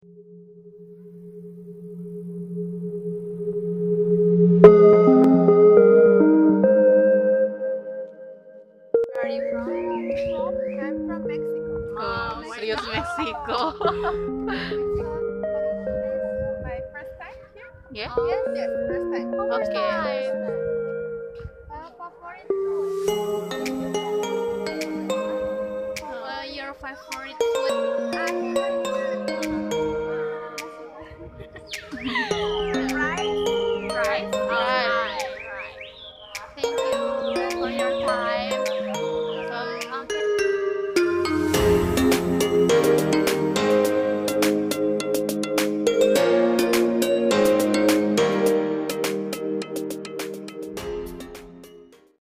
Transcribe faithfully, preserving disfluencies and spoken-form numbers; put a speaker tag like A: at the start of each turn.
A: Where are you from? I'm from Mexico.
B: Oh, serius Meksiko.
A: My first time here?
B: Ya?
A: Yes, yes, first time.
B: Oke.
A: Uh, favorite food?
B: Uh, your favorite food?
A: I